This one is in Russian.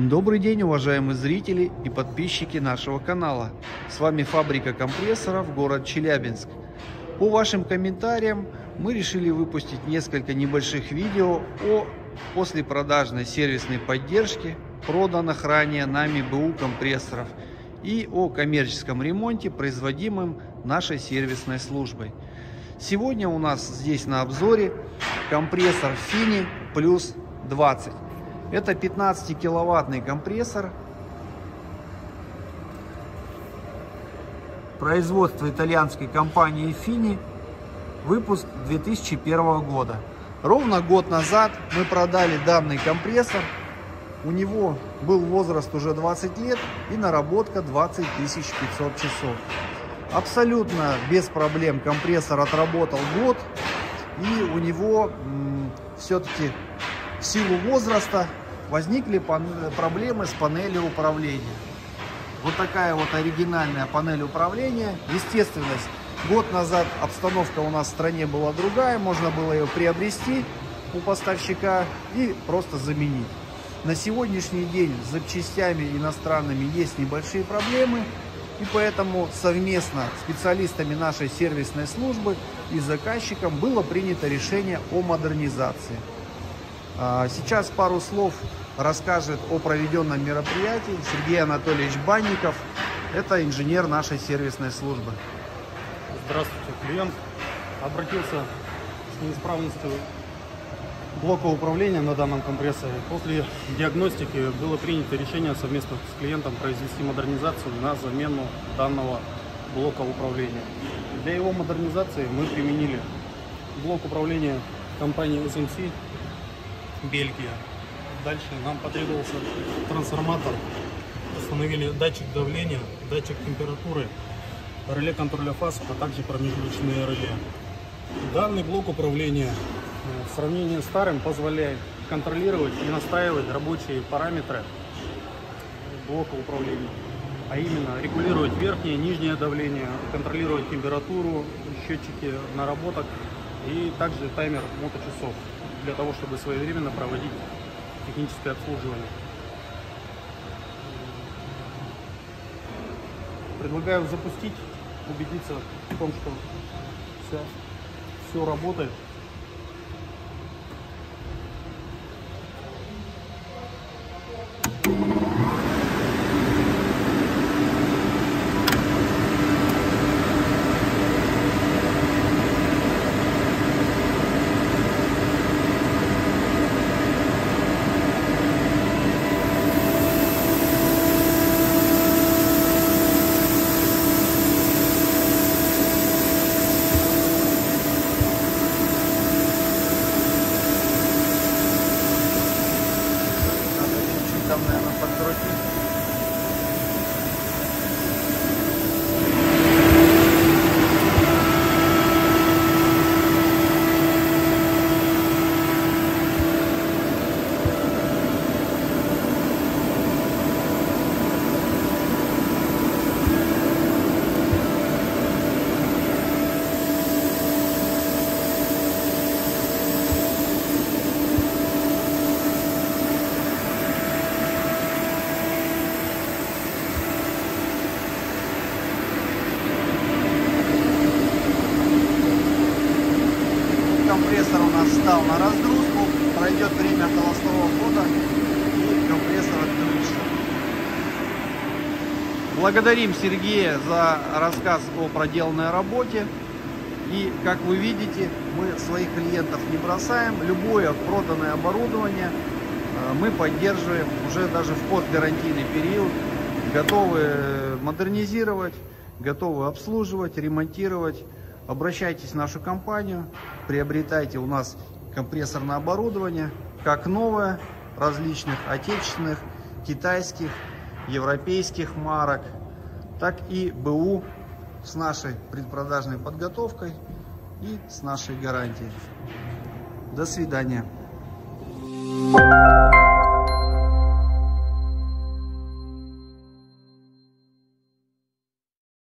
Добрый день, уважаемые зрители и подписчики нашего канала. С вами фабрика компрессоров, город Челябинск. По вашим комментариям мы решили выпустить несколько небольших видео о послепродажной сервисной поддержке проданных ранее нами БУ компрессоров и о коммерческом ремонте, производимом нашей сервисной службой. Сегодня у нас здесь на обзоре компрессор FINI Plus 20. Это 15-киловаттный компрессор. Производство итальянской компании FINI. Выпуск 2001 года. Ровно год назад мы продали данный компрессор. У него был возраст уже 20 лет и наработка 20 500 часов. Абсолютно без проблем компрессор отработал год. И у него все-таки в силу возраста возникли проблемы с панелью управления. Вот такая вот оригинальная панель управления. Естественно, год назад обстановка у нас в стране была другая. Можно было ее приобрести у поставщика и просто заменить. На сегодняшний день с запчастями иностранными есть небольшие проблемы. И поэтому совместно с специалистами нашей сервисной службы и заказчиком было принято решение о модернизации. Сейчас пару слов расскажет о проведенном мероприятии Сергей Анатольевич Банников. Это инженер нашей сервисной службы. Здравствуйте, клиент обратился с неисправностью блока управления на данном компрессоре. После диагностики было принято решение совместно с клиентом произвести модернизацию на замену данного блока управления. Для его модернизации мы применили блок управления компании SMC Бельгия. Дальше нам потребовался трансформатор. Установили датчик давления, датчик температуры, реле контроля фаз, а также промежуточные реле. Данный блок управления в сравнении с старым позволяет контролировать и настраивать рабочие параметры блока управления. А именно регулировать верхнее и нижнее давление, контролировать температуру, счетчики наработок и также таймер моточасов для того, чтобы своевременно проводить техническое обслуживание. Предлагаю запустить, убедиться в том, что все работает. Там, наверное, подкрутить. Компрессор у нас встал на разгрузку, пройдет время холостого хода и компрессор отключится. Благодарим Сергея за рассказ о проделанной работе. И, как вы видите, мы своих клиентов не бросаем. Любое проданное оборудование мы поддерживаем уже даже в постгарантийный период. Готовы модернизировать, готовы обслуживать, ремонтировать. Обращайтесь в нашу компанию, приобретайте у нас компрессорное оборудование, как новое, различных отечественных, китайских, европейских марок, так и БУ с нашей предпродажной подготовкой и с нашей гарантией. До свидания.